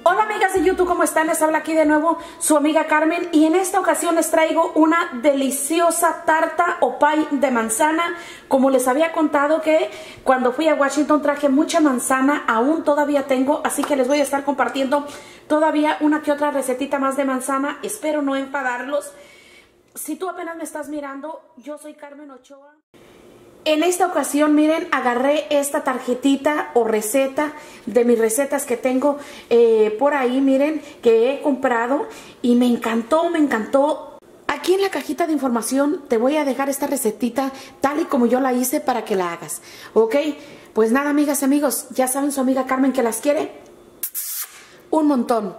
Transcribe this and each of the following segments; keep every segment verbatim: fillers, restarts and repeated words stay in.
Hola amigas de YouTube, ¿cómo están? Les habla aquí de nuevo su amiga Carmen y en esta ocasión les traigo una deliciosa tarta o pie de manzana. Como les había contado que cuando fui a Washington traje mucha manzana, aún todavía tengo, así que les voy a estar compartiendo todavía una que otra recetita más de manzana. Espero no enfadarlos. Si tú apenas me estás mirando, yo soy Carmen Ochoa. En esta ocasión, miren, agarré esta tarjetita o receta de mis recetas que tengo eh, por ahí, miren, que he comprado y me encantó, me encantó. Aquí en la cajita de información te voy a dejar esta recetita tal y como yo la hice para que la hagas, ¿ok? Pues nada, amigas y amigos, ya saben su amiga Carmen que las quiere un montón.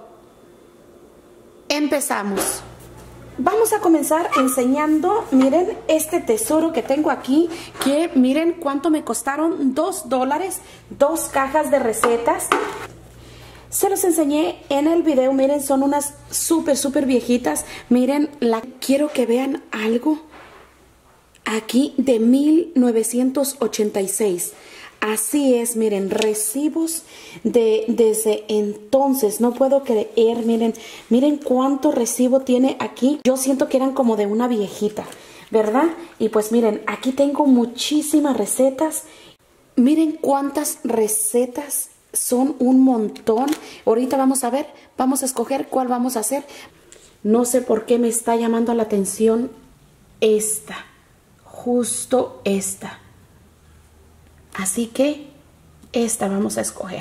Empezamos. Vamos a comenzar enseñando, miren, este tesoro que tengo aquí, que miren cuánto me costaron, dos dólares, dos cajas de recetas. Se los enseñé en el video, miren, son unas súper, súper viejitas. Miren, la quiero que vean algo aquí de mil novecientos ochenta y seis. Así es, miren, recibos de desde entonces, no puedo creer, miren, miren cuánto recibo tiene aquí. Yo siento que eran como de una viejita, ¿verdad? Y pues miren, aquí tengo muchísimas recetas. Miren cuántas recetas, son un montón. Ahorita vamos a ver, vamos a escoger cuál vamos a hacer. No sé por qué me está llamando la atención esta, justo esta. Así que esta vamos a escoger.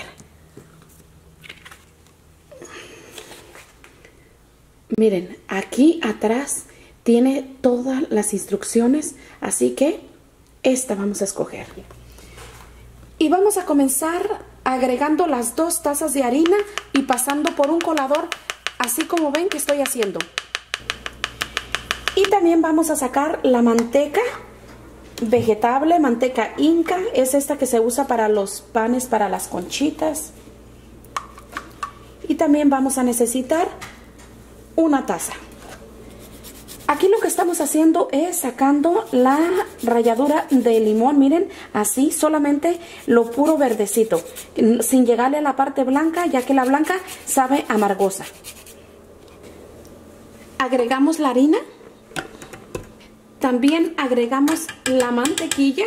Miren, aquí atrás tiene todas las instrucciones, así que esta vamos a escoger. Y vamos a comenzar agregando las dos tazas de harina y pasando por un colador, así como ven que estoy haciendo. Y también vamos a sacar la manteca vegetable, manteca Inca, es esta que se usa para los panes, para las conchitas. Y también vamos a necesitar una taza. Aquí lo que estamos haciendo es sacando la ralladura de limón, miren, así, solamente lo puro verdecito, sin llegarle a la parte blanca, ya que la blanca sabe amargosa. Agregamos la harina. También agregamos la mantequilla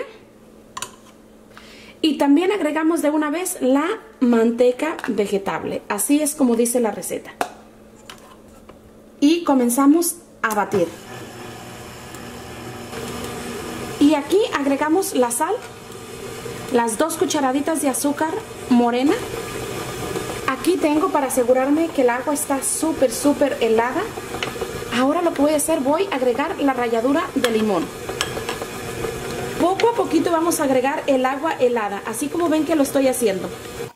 y también agregamos de una vez la manteca vegetable. Así es como dice la receta. Y comenzamos a batir. Y aquí agregamos la sal, las dos cucharaditas de azúcar morena. Aquí tengo para asegurarme que el agua está súper, súper helada. Ahora lo que voy a hacer, voy a agregar la ralladura de limón. Poco a poquito vamos a agregar el agua helada, así como ven que lo estoy haciendo.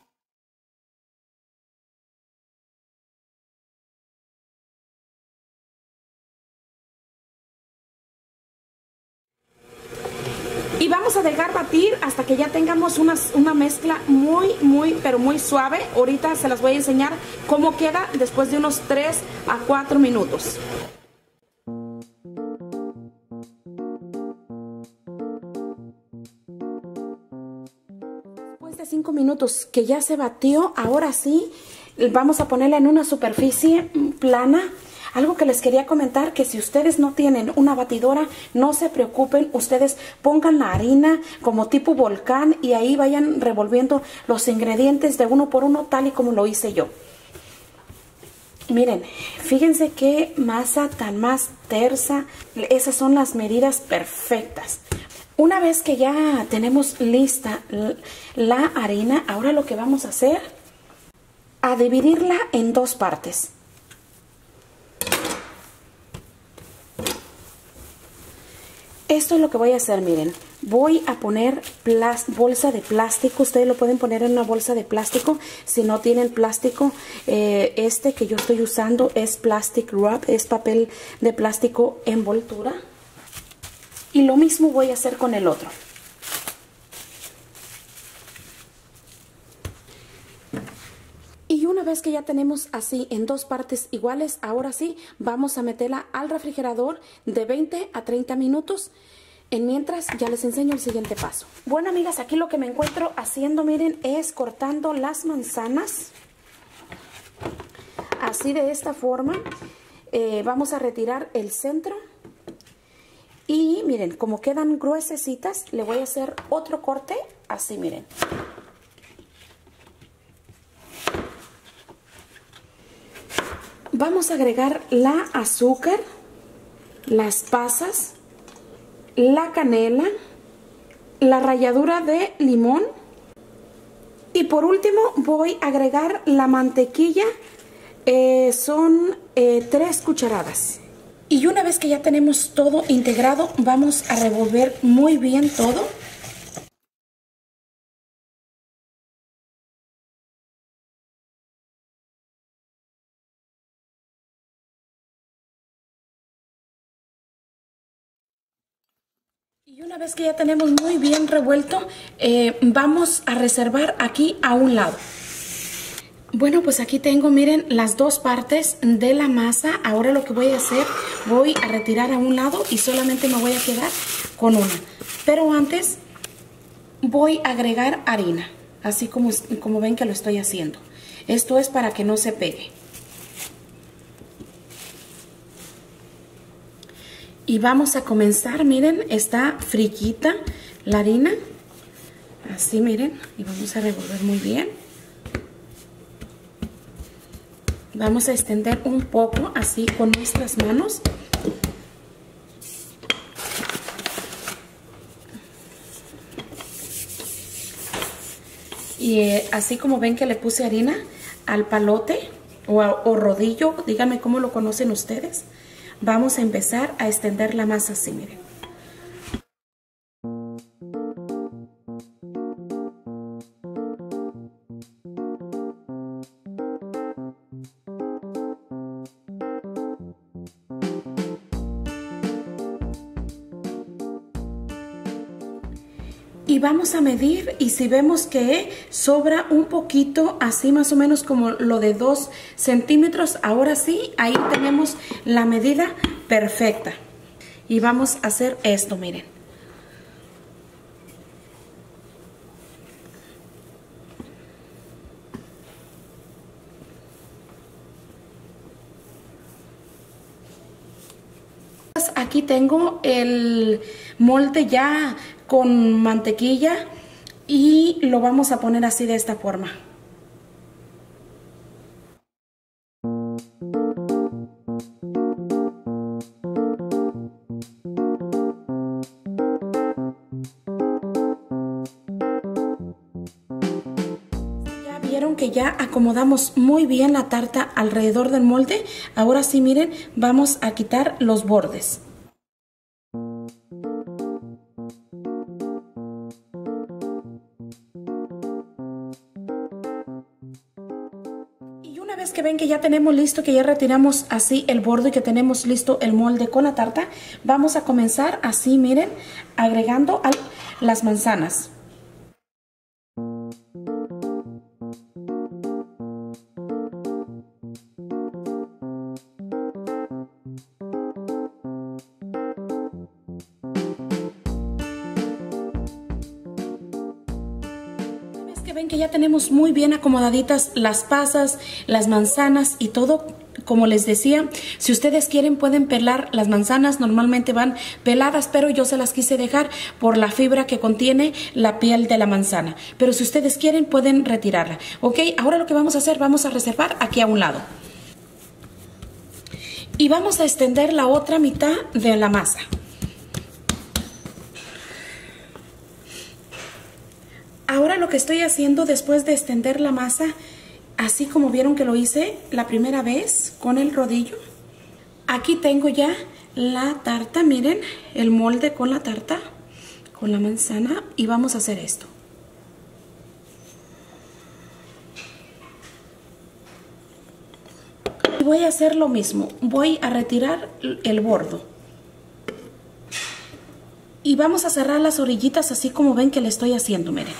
Y vamos a dejar batir hasta que ya tengamos una, una mezcla muy, muy, pero muy suave. Ahorita se las voy a enseñar cómo queda después de unos tres a cuatro minutos. Después de cinco minutos que ya se batió, ahora sí vamos a ponerla en una superficie plana. Algo que les quería comentar, que si ustedes no tienen una batidora, no se preocupen, ustedes pongan la harina como tipo volcán y ahí vayan revolviendo los ingredientes de uno por uno, tal y como lo hice yo. Miren, fíjense qué masa tan más tersa, esas son las medidas perfectas. Una vez que ya tenemos lista la harina, ahora lo que vamos a hacer, a dividirla en dos partes. Esto es lo que voy a hacer, miren. Voy a poner bolsa de plástico. Ustedes lo pueden poner en una bolsa de plástico. Si no tienen plástico, eh, este que yo estoy usando es plastic wrap. Es papel de plástico envoltura. Y lo mismo voy a hacer con el otro. Y una vez que ya tenemos así en dos partes iguales, ahora sí vamos a meterla al refrigerador de veinte a treinta minutos. En mientras ya les enseño el siguiente paso. Bueno, amigas, aquí lo que me encuentro haciendo, miren, es cortando las manzanas. Así, de esta forma, eh, vamos a retirar el centro. Y miren, como quedan gruesecitas, le voy a hacer otro corte, así miren. Vamos a agregar la azúcar, las pasas, la canela, la ralladura de limón y por último voy a agregar la mantequilla, eh, son eh, tres cucharadas. Y una vez que ya tenemos todo integrado, vamos a revolver muy bien todo. Y una vez que ya tenemos muy bien revuelto, eh, vamos a reservar aquí a un lado. Bueno, pues aquí tengo, miren, las dos partes de la masa. Ahora lo que voy a hacer, voy a retirar a un lado y solamente me voy a quedar con una. Pero antes voy a agregar harina, así como, como ven que lo estoy haciendo. Esto es para que no se pegue. Y vamos a comenzar, miren, está frillita la harina. Así, miren, y vamos a revolver muy bien. Vamos a extender un poco así con nuestras manos. Y eh, así como ven que le puse harina al palote o, a, o rodillo, díganme cómo lo conocen ustedes. Vamos a empezar a extender la masa así, miren. Y vamos a medir y si vemos que sobra un poquito, así más o menos como lo de dos centímetros, ahora sí, ahí tenemos la medida perfecta. Y vamos a hacer esto, miren. Aquí tengo el molde ya con mantequilla y lo vamos a poner así de esta forma. Ya vieron que ya acomodamos muy bien la tarta alrededor del molde. Ahora sí, miren, vamos a quitar los bordes. Una vez que ven que ya tenemos listo, que ya retiramos así el borde y que tenemos listo el molde con la tarta, vamos a comenzar así, miren, agregando a las manzanas. Ven que ya tenemos muy bien acomodaditas las pasas, las manzanas y todo. Como les decía, si ustedes quieren pueden pelar las manzanas, normalmente van peladas, pero yo se las quise dejar por la fibra que contiene la piel de la manzana. Pero si ustedes quieren pueden retirarla. Ok, ahora lo que vamos a hacer, vamos a reservar aquí a un lado. Y vamos a extender la otra mitad de la masa. Ahora lo que estoy haciendo después de extender la masa, así como vieron que lo hice la primera vez con el rodillo, aquí tengo ya la tarta, miren, el molde con la tarta, con la manzana, y vamos a hacer esto. Y voy a hacer lo mismo, voy a retirar el bordo. Y vamos a cerrar las orillitas así como ven que le estoy haciendo, miren.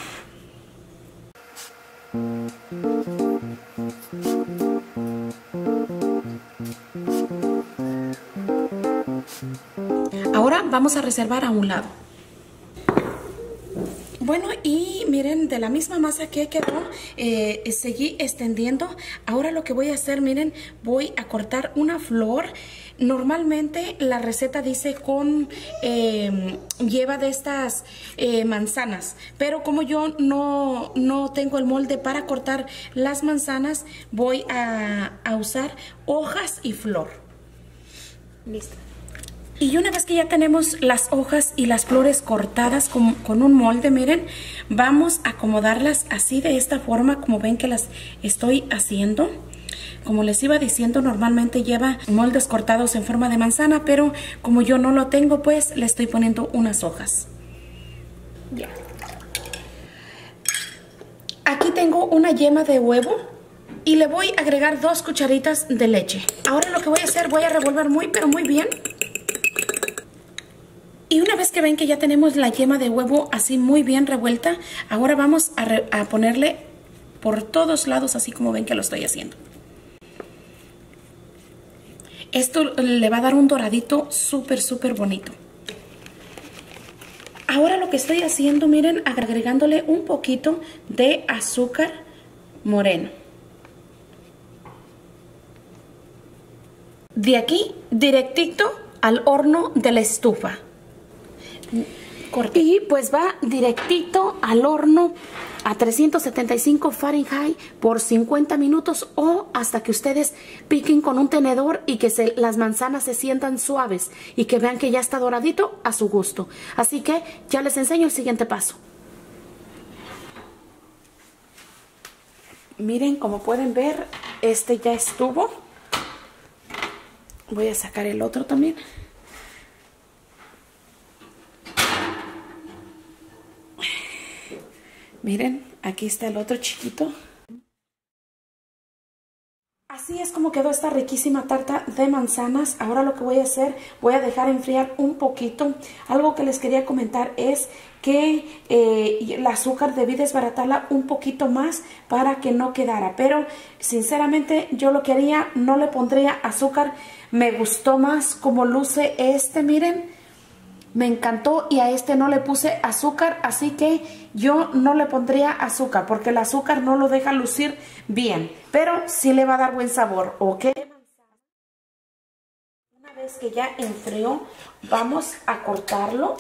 Ahora vamos a reservar a un lado. Bueno, y miren, de la misma masa que quedó, eh, seguí extendiendo. Ahora lo que voy a hacer, miren, voy a cortar una flor. Normalmente la receta dice con, eh, lleva de estas eh, manzanas, pero como yo no, no tengo el molde para cortar las manzanas, voy a, a usar hojas y flor. Listo. Y una vez que ya tenemos las hojas y las flores cortadas con, con un molde, miren, vamos a acomodarlas así de esta forma, como ven que las estoy haciendo. Como les iba diciendo, normalmente lleva moldes cortados en forma de manzana, pero como yo no lo tengo, pues le estoy poniendo unas hojas. Ya. Aquí tengo una yema de huevo y le voy a agregar dos cucharitas de leche. Ahora lo que voy a hacer, voy a revolver muy, pero muy bien. Y una vez que ven que ya tenemos la yema de huevo así muy bien revuelta, ahora vamos a, re a ponerle por todos lados, así como ven que lo estoy haciendo. Esto le va a dar un doradito súper, súper bonito. Ahora lo que estoy haciendo, miren, agregándole un poquito de azúcar moreno. De aquí, directito al horno de la estufa. Y pues va directito al horno a trescientos setenta y cinco Fahrenheit por cincuenta minutos o hasta que ustedes piquen con un tenedor y que se, las manzanas se sientan suaves y que vean que ya está doradito a su gusto. Así que ya les enseño el siguiente paso. Miren, como pueden ver, este ya estuvo. Voy a sacar el otro también. Miren, aquí está el otro chiquito. Así es como quedó esta riquísima tarta de manzanas. Ahora lo que voy a hacer, voy a dejar enfriar un poquito. Algo que les quería comentar es que eh, el azúcar debí desbaratarla un poquito más para que no quedara. Pero sinceramente yo lo que haría, no le pondría azúcar. Me gustó más como luce este, miren. Me encantó y a este no le puse azúcar, así que yo no le pondría azúcar porque el azúcar no lo deja lucir bien, pero sí le va a dar buen sabor, ¿ok? Una vez que ya enfrió, vamos a cortarlo.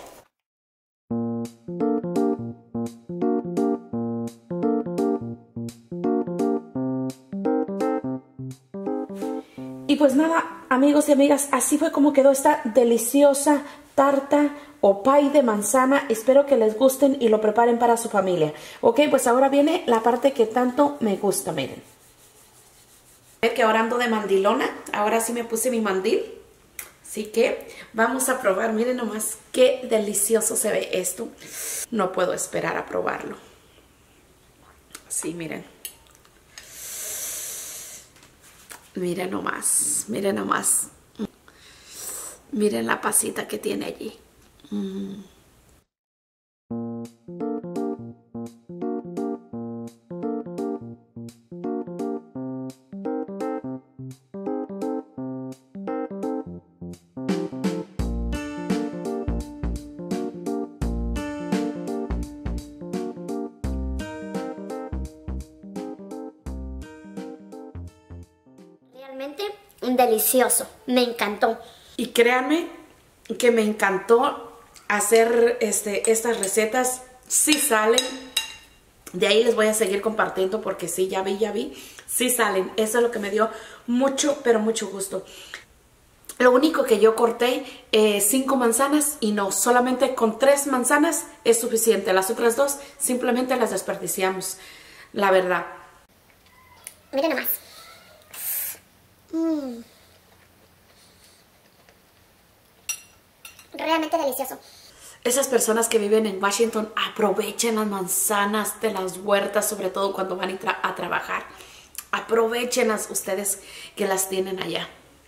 Y pues nada, amigos y amigas, así fue como quedó esta deliciosa tarta o pie de manzana. Espero que les gusten y lo preparen para su familia. Ok, pues ahora viene la parte que tanto me gusta, miren. Ver que ahora ando de mandilona, ahora sí me puse mi mandil. Así que vamos a probar, miren nomás qué delicioso se ve esto. No puedo esperar a probarlo. Sí, miren. Miren nomás, miren nomás. Miren la pasita que tiene allí. Mm. Realmente delicioso, me encantó. Y créanme que me encantó hacer este, estas recetas. Sí salen. De ahí les voy a seguir compartiendo porque sí, ya vi, ya vi. Sí salen. Eso es lo que me dio mucho, pero mucho gusto. Lo único que yo corté eh, cinco manzanas y no, solamente con tres manzanas es suficiente. Las otras dos simplemente las desperdiciamos, la verdad. Miren nomás. Mm. Realmente delicioso. Esas personas que viven en Washington, aprovechen las manzanas de las huertas, sobre todo cuando van a, tra a trabajar. Aprovechenlas ustedes que las tienen allá.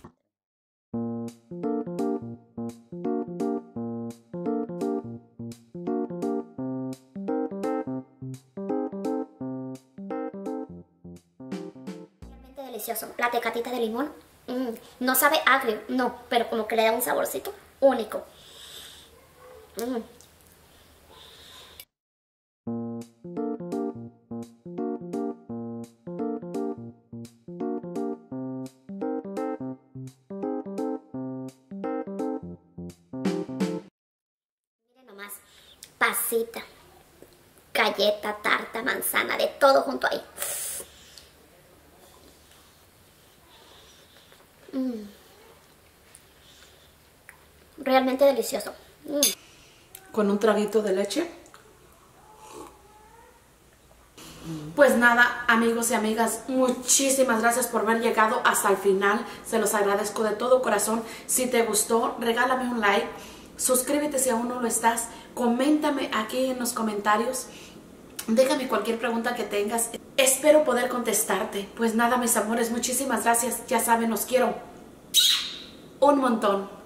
Realmente delicioso. La tecatita de limón. Mm. No sabe agrio, no, pero como que le da un saborcito único. Mm. pasita, galleta, tarta, manzana, de todo junto ahí. Mm. Realmente delicioso. Mm. Con un traguito de leche. Pues nada, amigos y amigas, muchísimas gracias por haber llegado hasta el final. Se los agradezco de todo corazón. Si te gustó, regálame un like. Suscríbete si aún no lo estás. Coméntame aquí en los comentarios. Déjame cualquier pregunta que tengas. Espero poder contestarte. Pues nada, mis amores, muchísimas gracias. Ya saben, los quiero un montón.